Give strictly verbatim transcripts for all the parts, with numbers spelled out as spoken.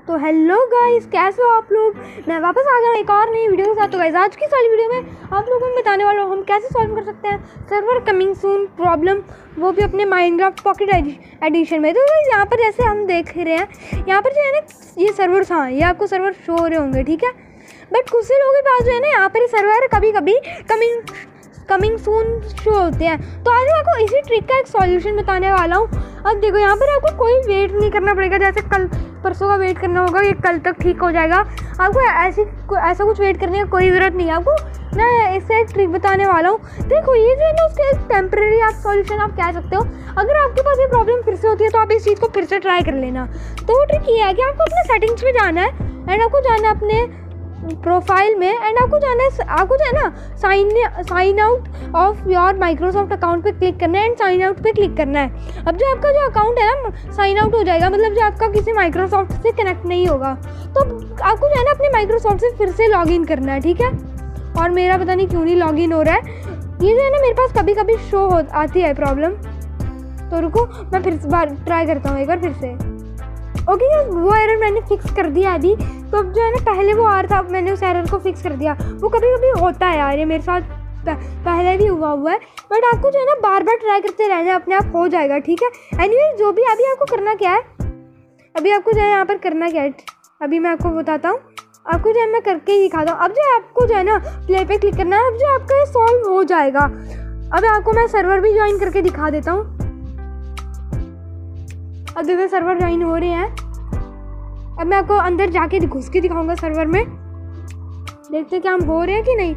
तो hello guys, कैसे हो आप लोग। मैं वापस आ गया एक और नई वीडियो के साथ। तो गाइस आज की सारी वीडियो में आप लोगों को बताने वाला हूँ हम कैसे सॉल्व कर सकते हैं सर्वर कमिंग सून प्रॉब्लम, वो भी अपने माइनक्राफ्ट पॉकेट एडिशन में। तो गाइस यहाँ पर जैसे हम देख रहे हैं, यहाँ पर जो है ना ये सर्वर, हाँ ये आपको सर्वर शो हो रहे होंगे, ठीक है। बट कुछ से लोगों के पास जो है ना यहाँ पर सर्वर कभी कभी कमिंग कमिंग सून शो होते हैं। तो आज मैं आपको इसी ट्रिक का एक सॉल्यूशन बताने वाला हूँ। अब देखो यहाँ पर आपको कोई वेट नहीं करना पड़ेगा, जैसे कल परसों का वेट करना होगा, ये कल तक ठीक हो जाएगा। आपको ऐसी ऐसा कुछ वेट करने की कोई ज़रूरत नहीं है। आपको मैं इससे एक ट्रिक बताने वाला हूँ। देखो ये जो है ना उसका एक टेम्प्रेरी आप सॉल्यूशन आप कह सकते हो। अगर आपके पास ये प्रॉब्लम फिर से होती है तो आप इस चीज़ को फिर से ट्राई कर लेना। तो वो ट्रिक ये है कि आपको अपने सेटिंग्स में जाना है एंड आपको जाना है अपने प्रोफाइल में एंड आपको जाना है, आपको जो है ना sign sign out of your Microsoft account पे क्लिक करना है एंड साइन आउट पे क्लिक करना है। अब जो आपका जो अकाउंट है ना साइन आउट हो जाएगा, मतलब जो आपका किसी माइक्रोसॉफ्ट से कनेक्ट नहीं होगा, तो आपको जो है ना अपने माइक्रोसॉफ्ट से फिर से लॉगिन करना है, ठीक है। और मेरा पता नहीं क्यों नहीं लॉगिन हो रहा है, ये जो है ना मेरे पास कभी कभी शो हो आती है प्रॉब्लम। तो रुको मैं फिर से बार ट्राई करता हूँ एक बार फिर से। ओके okay, वो एरर मैंने फिक्स कर दिया अभी। तो अब जो है ना पहले वो आ रहा था, अब मैंने उस एरर को फिक्स कर दिया। वो कभी कभी होता है यार, ये मेरे साथ पहले भी हुआ हुआ है। बट आपको जो है ना बार बार ट्राई करते रहना है, अपने आप हो जाएगा, ठीक है। एनीवे जो भी अभी आपको करना क्या है, अभी आपको जो है यहाँ पर करना क्या है अभी मैं आपको बताता हूँ। आपको जो है मैं करके ही दिखाता हूँ। अब जो आपको जो है ना प्ले पे क्लिक करना है। अब जो आपका ये सॉल्व हो जाएगा। अब आपको मैं सर्वर भी ज्वाइन करके दिखा देता हूँ। अब देखो सर्वर ज्वाइन हो रहे हैं। अब मैं आपको अंदर जाके घुस के दिखाऊंगा सर्वर में, देखते क्या हम हो रहे हैं कि नहीं।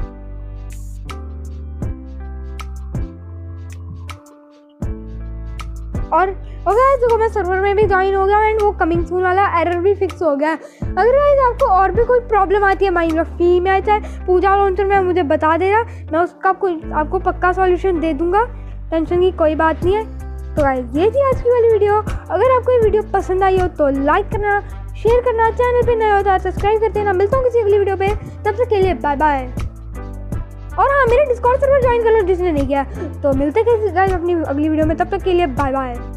और ओके देखो मैं सर्वर में भी ज्वाइन हो गया एंड वो कमिंग सून वाला एरर भी फिक्स हो गया। अगर गाइस आपको और भी कोई प्रॉब्लम आती है माइनक्राफ्ट फ्री में, चाहे पूजा लॉन्चर में, मुझे बता देना, मैं उसका कोई आपको पक्का सॉल्यूशन दे दूंगा, टेंशन की कोई बात नहीं है। तो गाइस ये थी आज की वाली वीडियो। अगर आपको ये वीडियो पसंद आई हो तो लाइक करना, शेयर करना, चैनल पे नए हो तो सब्सक्राइब करते हैं। मिलता हूँ किसी अगली वीडियो पे, तब तक के लिए बाय बाय। और हाँ मेरे डिस्कॉर्ड सर्वर ज्वाइन कर लो जिसने नहीं किया। तो मिलते हैं गाइस अपनी अगली वीडियो में, तब तक के लिए बाय बाय।